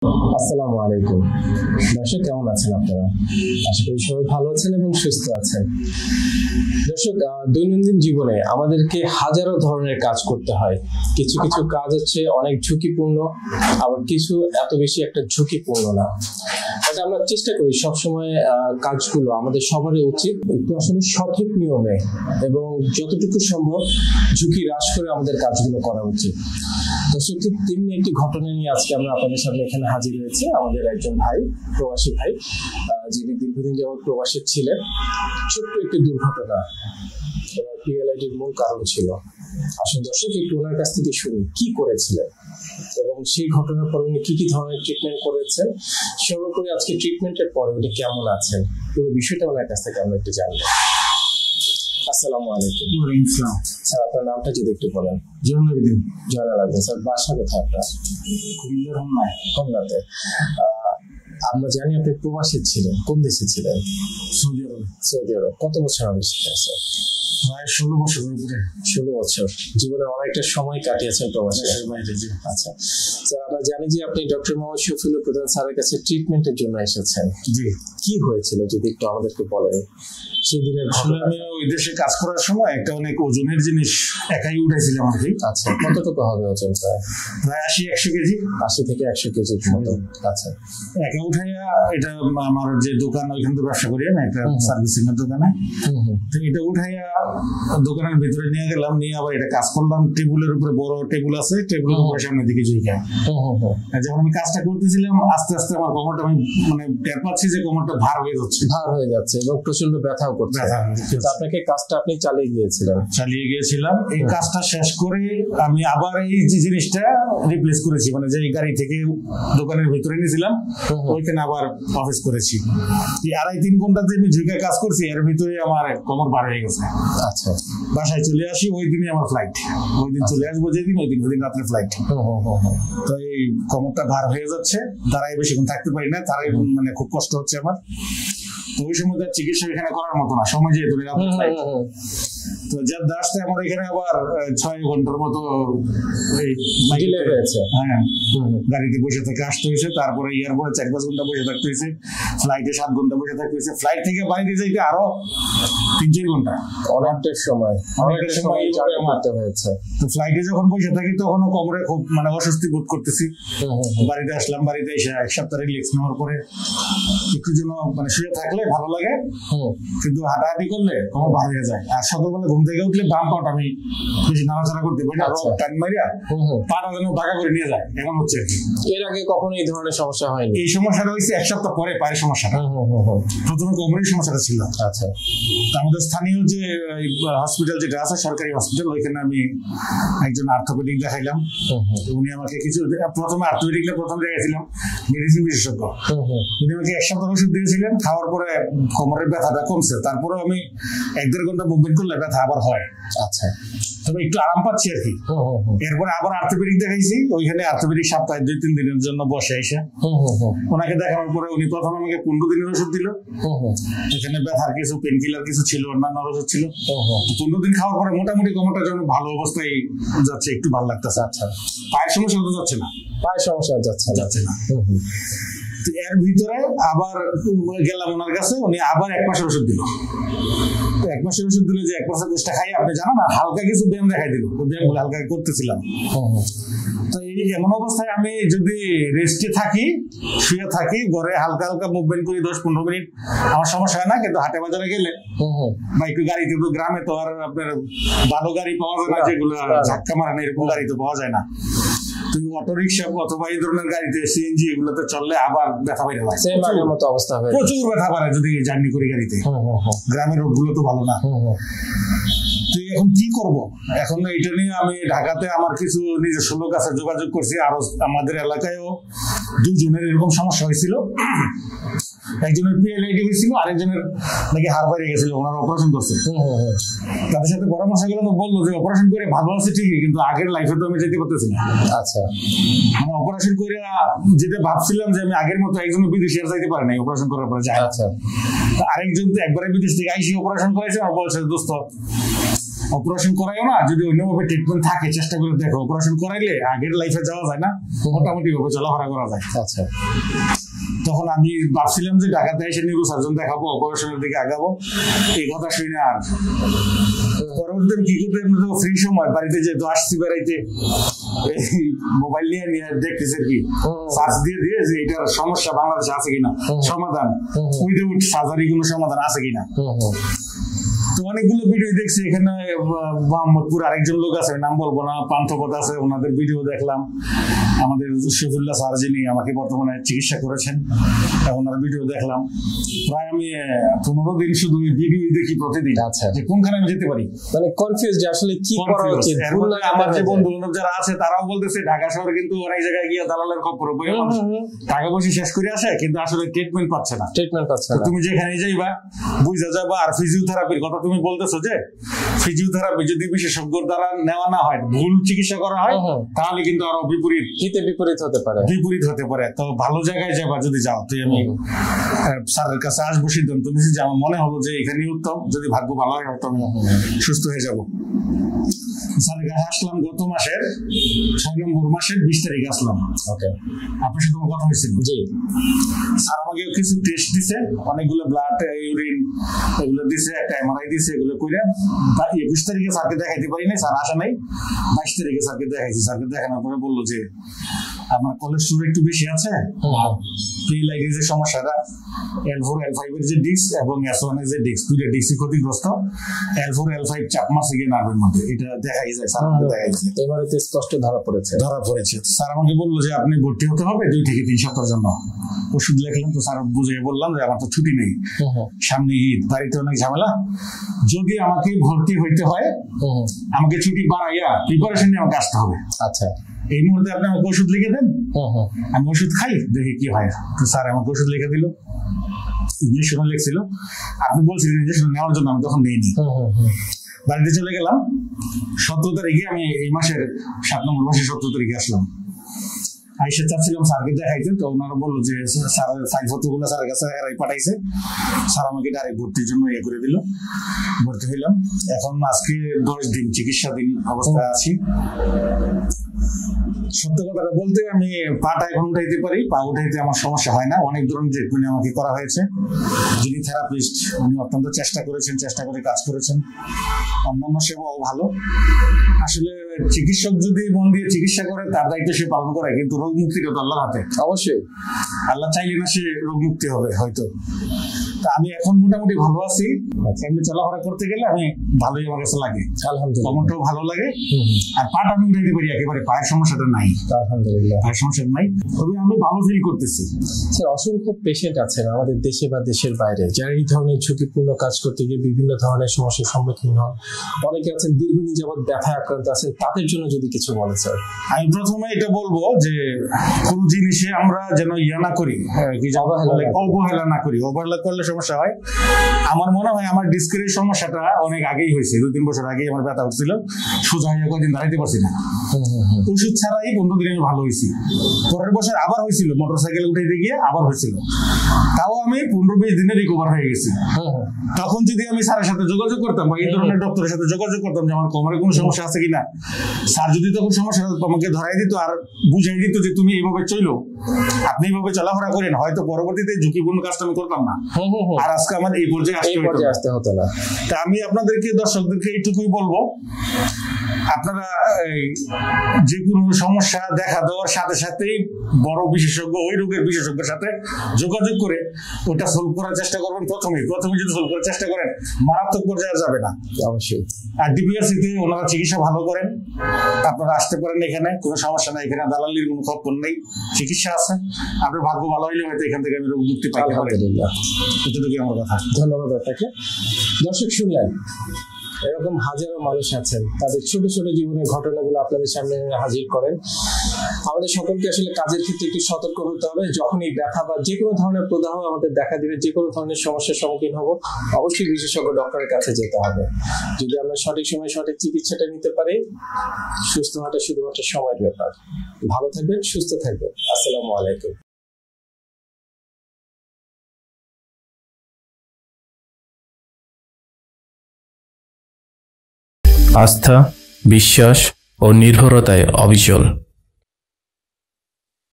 আসসালামু আলাইকুম। দর্শক কেমন আছেন আপনারা? আশা করি সবাই ভালো আছেন এবং সুস্থ আছেন। দর্শক, দৈনন্দিন জীবনে আমাদেরকে হাজারো ধরনের কাজ করতে হয়। কিছু কিছু কাজ হচ্ছে অনেক ঝুঁকিপূর্ণ, আবার কিছু এত বেশি একটা ঝুঁকিপূর্ণ না। এটা আমরা চেষ্টা করি সবসময় কাজগুলো আমাদের সবারই উচিত একটু আসলে সঠিক নিয়মে এবং যতটুকু সম্ভব ঝুঁকি হ্রাস করে আমাদের কাজগুলো করা উচিত। দর্শক, ঠিক তেমনি একটি ঘটনা নিয়ে আজকে আমরা আপনাদের সামনে এখানে হাজির হয়েছে। আমাদের একজন ভাই, প্রবাসী ভাই, যিনি দীর্ঘদিন যাবত প্রবাসী ছিলেন। ছোট্ট একটি দুর্ঘটনা PLID এর মূল কারণ ছিল। আসলে দর্শক, একটু ওনার কাছ থেকে শুনি কি করেছিলেন এবং সেই ঘটনার পরে উনি কি কি ধরনের ট্রিটমেন্ট করেছেন, সর্বোপরি আজকে ট্রিটমেন্টের পরে উনি কেমন আছেন, পুরো বিষয়টা ওনার কাছ থেকে আমরা একটু জানবো। আসসালামু আলাইকুম। ওয়ালাইকুম আসসালাম। স্যার, আপনার নামটা যদি একটু বলেন। জয়নাল আবেদিন। স্যার, বাসা কোথায় আপনার? হোমনাতে। আমরা জানি আপনি প্রবাসী ছিলেন, কোন দেশে ছিলেন? সৌদি আরব। কত বছর হবে ছিলেন স্যার? প্রায় 16 বছরের উপরে। 16 বছর। জীবনের অনেকটা সময় কাটিয়েছেন প্রবাসী। আচ্ছা স্যার, আমরা জানি যে আপনি ডক্টর মোহাম্মদ শফিউল প্রধান স্যারের কাছে ট্রিটমেন্টের জন্য এসেছেন। জি। কি হয়েছিল যদি একটু আমাদেরকে বলেন? সেই দিনের আমি ওই দেশে কাজ করার সময় একটা অনেক ওজনের জিনিস একাই উঠাইছিলাম আর কি। আচ্ছা, কতটুকু হবে ওজন? প্রায় 80-100 কেজি। 80 থেকে 100 কেজির মতো। আচ্ছা, একা উঠাইয়া, এটা আমার যে দোকান, ওইখান থেকে ব্যবসা করি আমি, একটা সার্ভিসিং এর দোকানে। তো এটা উঠাইয়া দোকানের ভিতরে নিয়ে গেলাম, নিয়ে আবার এটা কাজ করলাম। টেবিলের উপরে বড় টেবিল আছে, টেবিলের উপরে সামনের দিকে ঝুঁকা। যখন আমি কাজটা করতেছিলাম, আস্তে আস্তে আমার কোমরটা, আমি মানে টের পাচ্ছি যে কোমরটা ভার হয়ে যাচ্ছে এবং প্রচন্ড ব্যথা করছে। কিন্তু আপনাকে কাজটা আপনি চালিয়ে গিয়েছিলাম। এই কাজটা শেষ করে আমি আবার এই যে জিনিসটা রিপ্লেস করেছি, মানে যে গাড়ি থেকে দোকানের ভিতরে নিয়েছিলাম, ওইখানে আবার অফিস করেছি। এই 2.5-3 ঘন্টা যে আমি ঝুঁকে কাজ করছি, এর ভিতরে আমার কোমর ভার হয়ে গেছে। আচ্ছা, বাসায় চলে আসি, ওই দিনই আমার ফ্লাইট। ওই দিন চলে আসবো যেদিন, ওই দিন রাত্রে ফ্লাইট। তো এই কোমরটা ভার হয়ে যাচ্ছে, দাঁড়ায় বেশিক্ষণ থাকতে পারি না, তারাই মানে খুব কষ্ট হচ্ছে আমার। তো ওই সময় তার চিকিৎসা এখানে করার মতো না, সময় যেহেতু তো যার আসতে আমার এখানে আবার 6 ঘন্টার মতো গাড়িতে বসে থেকে আসতে হয়েছে। তারপরে এয়ারপোর্টে 4-5 ঘন্টা বসে থাকতে হয়েছে, ফ্লাইটে 7 ঘন্টা বসে থাকতে হয়েছে, ফ্লাইট থেকে বাড়িতে যাইতে আরো 3-4 ঘন্টা। অনেকটা সময় মারতে হয়েছে। তো ফ্লাইটে যখন বসে থাকি, তখনও কোমরে খুব মানে অস্বস্তি বোধ করতেছি। বাড়িতে আসলাম, বাড়িতে এসে 1 সপ্তাহ রিল্যাক্স নেওয়ার পরে একটু যেন মানে শুয়ে থাকলে ভালো লাগে, কিন্তু হাঁটাহাঁটি করলে কোমর ভার হয়ে যায়। আর সকালবেলা ঘুম থেকে উঠলে বাম পাটা আমি বেশি নাড়াচাড়া করতে পারি না, টান মারিয়া পাটা যেন বাঁকা করে নিয়ে যায়, এমন হচ্ছে আর কি। এর আগে কখনো এই ধরনের সমস্যা হয়নি? এই সমস্যাটা হয়েছে 1 সপ্তাহ পরে, পায়ের সমস্যাটা। প্রথমে কোমরের সমস্যাটা ছিল। আচ্ছা, আমাদের স্থানীয় যে হসপিটাল যেটা আছে, সরকারি হসপিটাল, ওইখানে আমি একজন অর্থোপেডিক দেখাইলাম। উনি আমাকে কিছু, প্রথমে অর্থোপেডিকটা প্রথম দেখাইছিলাম, মেডিসিন বিশেষজ্ঞ। উনি আমাকে 1 সপ্তাহ ওষুধ দিয়েছিলেন, খাওয়ার পরে কোমরের ব্যথাটা কমছে। তারপরে আমি 1-1.5 ঘন্টা মুভমেন্ট করলে ব্যথা আবার হয়। আচ্ছা, তবে একটু আরাম পাচ্ছি আর কি। এরপরে আবার অর্থোপেডিক দেখাইছি, ওইখানে অর্থোপেডিক সপ্তাহে 2-3 দিনের জন্য বসে এসে ওনাকে দেখানোর পরে উনি প্রথম আমাকে 15 দিনের ওষুধ দিল। এখানে ব্যথার কিছু পেন কিলার কিছু ছিল, অন্যান্য ওষুধ ছিল। 15 দিন খাওয়ার পরে মোটামুটি কোমরটা যেন ভালো অবস্থায় যাচ্ছে, একটু ভালো লাগতেছে। আচ্ছা, পায়ের সমস্যা তো যাচ্ছে না? পায়ের সমস্যা যাচ্ছে না। এর ভিতরে আবার গেলাম ওনার কাছে, উনি আবার 1 মাসের ওষুধ দিল। 1 মাসের ওষুধ দিলে যে 1 মাসের কোর্সটা খাই, আপনি জানেন না, হালকা কিছু ব্যায়াম দেখাই দিল। ওই ব্যায়ামগুলো হালকা করতেছিলাম। তো এই এমন অবস্থায় আমি যদি রেস্টে থাকি, শুয়ে থাকি, ঘরে হালকা হালকা মুভমেন্ট করি 10-15 মিনিট, আমার সমস্যা হয় না। কিন্তু হাটে বাজারে গেলে বা একটু গাড়িতে, তো গ্রামে তো আর আপনার ভালো গাড়ি পাওয়া যায় না, যেগুলো ধাক্কা মারে না, এরকম গাড়ি তো পাওয়া যায় না। তুই অটো রিক্সা অথবা এই ধরনের গাড়িতে, সিএনজি, এগুলোতে চললে আবার ব্যথা বেড়ে যায়, প্রচুর ব্যথা বাড়ে যদি জার্নি করি গাড়িতে। গ্রামের রোড গুলো তো ভালো না। তো এখন কি করব? এখন এটা নিয়ে আমি ঢাকাতে আমার কিছু নিজস্ব লোক আছে, যোগাযোগ করছি। আরো আমাদের এলাকায়ও 2 জনের এরকম সমস্যা হয়েছিল। একজনের PLID হয়েছিল, আরেকজনের নাকি হাড় বাইরে গেছিল, ওনারা অপারেশন করছে। তাদের সাথে পরামর্শ গেলাম, বললো যে অপারেশন করে ভালো আছে ঠিকই, কিন্তু আগের লাইফে তো আমি যেতে পারতেছি না। আচ্ছা, আমি অপারেশন করে যেটা ভাবছিলাম যে আমি আগের মতো, একজন বিদেশি আর যাইতে পারে নাই অপারেশন করার পরে যায়। আচ্ছা, আরেকজন তো একবারে বিদেশ থেকে আইসি অপারেশন করেছে, আর বলছে দোস্ত অপারেশন করাইও না, যদি অন্যভাবে ট্রিটমেন্ট থাকে চেষ্টা করে দেখো। অপারেশন করাইলে আগের লাইফে যাওয়া যায় না, মোটামুটি ভাবে চলাফেরা করা যায়। আচ্ছা, তখন আমি ভাবছিলাম যে ঢাকাতে এসে নিউরো সার্জন দেখাবো, অপারেশনের দিকে আগাবো, এই কথা শুনে আর পরবর্তী কি করতে ফ্রি সময় বাড়িতে যেহেতু আসছি বেড়াইতে, মোবাইল নিয়ে নিয়ে দেখতেছে কি সার্চ দিয়ে দিয়ে যে এটার সমস্যা বাংলাদেশে আছে কিনা, সমাধান উইদাউট সার্জারি কোনো সমাধান আছে কিনা। তো অনেকগুলো ভিডিও দেখছি। এখানে মোহাম্মদপুর আরেকজন লোক আছে, নাম বলবো না, পান্থপথ আছে, ওনাদের ভিডিও দেখলাম। আমাদের শফিউল্লাহ স্যার যিনি আমাকে বর্তমানে চিকিৎসা করেছেন, ওনার ভিডিও দেখলাম। প্রায় আমি 15 দিন শুধু ভিডিও দেখি প্রতিদিন। আচ্ছা, যে কোনখানে আমি যেতে পারি, মানে কনফিউজ যে আসলে কি করা উচিত। আমার যে বন্ধু বান্ধব যারা আছে তারাও বলতেছে ঢাকা শহরে কিন্তু অনেক জায়গায় গিয়ে দালালের খপ্পরে বইয়ে মানুষ টাকা পয়সা শেষ করে আসে, কিন্তু আসলে ট্রিটমেন্ট পাচ্ছে না। তুমি যেখানে যাইবা বুঝা যাবা। আর ফিজিওথেরাপির কথা তুমি বলতেছো, যে ফিজিওথেরাপি যদি বিশেষজ্ঞর দ্বারা নেওয়া না হয়, ভুল চিকিৎসা করা হয়, তাহলে কিন্তু আরো বিপরীত হতে পারে। তো ভালো জায়গায় যাবা যদি যাও। তো আমি স্যারের কাছে আসবো, সিদ্ধান্ত নিয়েছি যে আমার মনে হলো যে এখানেই উত্তম, যদি ভাগ্য ভালো হয় তো আমি সুস্থ হয়ে যাবো। স্যারের কাছে আসলাম গত মাসের 6 নম্বর মাসের 20 তারিখে আসলাম। আপনার সাথে আমার কথা হয়েছিল। স্যার আমাকে কিছু টেস্ট দিছে, অনেকগুলো ব্লাড, ইউরিন এগুলো দিছে, একটা এমআরআই দিছে, এগুলো করে 21 তারিখে স্যারকে দেখাইতে পারি নাই, স্যার আসা নাই। 22 তারিখে স্যারকে দেখাইছি। স্যারকে দেখানোর পরে বললো যে আমার কোলেস্টেরল একটু বেশি আছে, PLID যে সমস্যাটা, L4 L5 এর যে ডিস্ক এবং S1 এর যে ডিস্ক, দুইটা ডিস্কই ক্ষতিগ্রস্ত। L4 L5 চাপ মারছে গিয়ে নার্ভের মধ্যে, এটা দেখাই যায়। স্যার আমাকে দেখাইছে, এবারে স্পষ্ট ধরা পড়েছে। স্যার আমাকে বললো যে আপনি ভর্তি হতে হবে 2 থেকে 3 সপ্তাহের জন্য। ওষুধ লেখলাম। তো স্যার বুঝিয়ে বললাম যে আমার তো ছুটি নেই, সামনে ঈদ, বাড়িতে অনেক ঝামেলা, যদি আমাকে ভর্তি হইতে হয় আমাকে ছুটি বাড়াইয়া প্রিপারেশন নিয়ে আমাকে আসতে হবে। আচ্ছা, এই মুহূর্তে আপনি আমাকে ওষুধ লিখে দেন, আমি ওষুধ খাই, দেখি কি হয়। তো স্যার আমাকে ওষুধ লিখে দিল, ইঞ্জেকশন লিখছিল। আপনি বলছিলেন ইঞ্জেকশন নেওয়ার জন্য, আমি তখন নেইনি। বাড়িতে চলে গেলাম 17 তারিখে। আমি এই মাসের 7 নম্বর মাসের 17 তারিখে আসলাম। আইসা চাচ্ছিলাম স্যারকে দেখাইতে, তো ওনারা বললো যে স্যারের ফাইল ফটোগুলো স্যারের কাছে এরাই পাঠাইছে। স্যার আমাকে ডাইরেক্ট ভর্তির জন্য ইয়ে করে দিল, ভর্তি হইলাম। এখন আজকে 10 দিন চিকিৎসাধীন অবস্থায় আছি। সত্য কথা বলতে আমি পাটা এখন উঠাইতে পারি, পা উঠাইতে আমার সমস্যা হয় না। অনেক ধরনের ট্রিটমেন্ট আমাকে করা হয়েছে। যিনি থেরাপিস্ট উনি অত্যন্ত চেষ্টা করে কাজ করেছেন। অন্যান্য সেবাও ভালো। আসলে চিকিৎসক যদি মন দিয়ে চিকিৎসা করে, তার দায়িত্ব সে পালন করে, কিন্তু রোগ মুক্তিটা তো আল্লাহর হাতে। অবশ্যই আল্লাহ চাইলে না সে রোগ মুক্তি হবে হয়তো। তা আমি এখন মোটামুটি ভালো আছি। এমনি চলাফেরা করতে গেলে আমি ভালোই আমার কাছে লাগে, আলহামদুলিল্লাহ। কমনটাও ভালো লাগে, আর পাটা আমি উঠাইতে পারি একেবারে, পায়ের সমস্যাটা নাই, আলহামদুলিল্লাহ, পায়ের সমস্যা নাই। তবে আমি ভালো ফিল করতেছি। স্যার, অসংখ্য পেশেন্ট আছেন আমাদের দেশে বা দেশের বাইরে, যারা এই ধরনের ঝুঁকিপূর্ণ কাজ করতে গিয়ে বিভিন্ন ধরনের সমস্যার সম্মুখীন হন। অনেকে আছেন দীর্ঘদিন যাবৎ ব্যথায় আক্রান্ত আছেন, তাদের জন্য যদি কিছু বলেন স্যার। আমি প্রথমে এটা বলবো যে কোন জিনিসে আমরা যেন ইয়া না করি, অবহেলা না করি। অবহেলা করলে সমস্যা হয়। আমার মনে হয় আমার ডিস্কের সমস্যাটা অনেক আগেই হয়েছে, 2-3 বছর আগেই আমার ব্যথা হচ্ছিল, সোজা হয়ে কয়েকদিন দাঁড়াইতে পারছি না। ওষুধ ছাড়াই 15 দিন আমি ভালো হয়েছি। পরের বছর আবার হয়েছিল, মোটরসাইকেল উঠাইতে গিয়ে আবার হয়েছিল, তাও আমি 15-20 দিনে রিকভার হয়ে গেছি। তখন যদি আমি স্যারের সাথে যোগাযোগ করতাম বা এই ধরনের ডক্টরের সাথে যোগাযোগ করতাম যে আমার কোমরে কোনো সমস্যা আছে কিনা, স্যার যদি তখন সমস্যাটা আমাকে ধরাই দিত আর বুঝাই দিত যে তুমি এইভাবে চলো, আপনি এইভাবে চলাফেরা করেন, হয়তো পরবর্তীতে ঝুঁকিপূর্ণ কাজটা আমি করতাম না, আর আজকে আমার এই পর্যায়ে আসতে হতো না। তা আমি আপনাদেরকে, দর্শকদেরকে এইটুকুই বলবো, আপনারা যে কোনো সমস্যা দেখা দেওয়ার সাথে সাথেই বড় বিশেষজ্ঞ, ওই রোগের বিশেষজ্ঞের সাথে যোগাযোগ করে ওটা সলভ করার চেষ্টা করবেন। প্রথমে যদি সলভ করার চেষ্টা করেন, মারাত্মক পর্যায়ে যাবে না অবশ্যই। আর ডিপিআরসিতে ওনারা চিকিৎসা ভালো করেন, আপনারা আসতে পারেন, এখানে কোনো সমস্যা নাই, এখানে দালালির কোনো খবর নেই, চিকিৎসা আছে। আপনার ভাগ্য ভালো হইলে হয়তো এখান থেকে আমি রোগ মুক্তি পাইতে পারি। এতটুকুই আমার কথা। ধন্যবাদ আপনাকে। দর্শক শুনলেন, এরকম হাজারো মানুষ আছেন, তাদের ছোট ছোট জীবনের ঘটনাগুলো আপনাদের সামনে হাজির করেন। আমাদের সকলকে আসলে কাজের ক্ষেত্রে একটু সতর্ক হতে হবে। যখন এই ব্যথা বা যে কোনো ধরনের প্রদাহ আমাদের দেখা দিবে, যে কোনো ধরনের সমস্যার সম্মুখীন হব, অবশ্যই বিশেষজ্ঞ ডক্টরের কাছে যেতে হবে। যদি আমরা সঠিক সময়ে সঠিক চিকিৎসাটা নিতে পারি, সুস্থ হওয়াটা শুধুমাত্র সময়ের ব্যাপার। ভালো থাকবেন, সুস্থ থাকবেন। আসসালামু আলাইকুম। আস্থা, বিশ্বাস ও নির্ভরতায় অবিচল।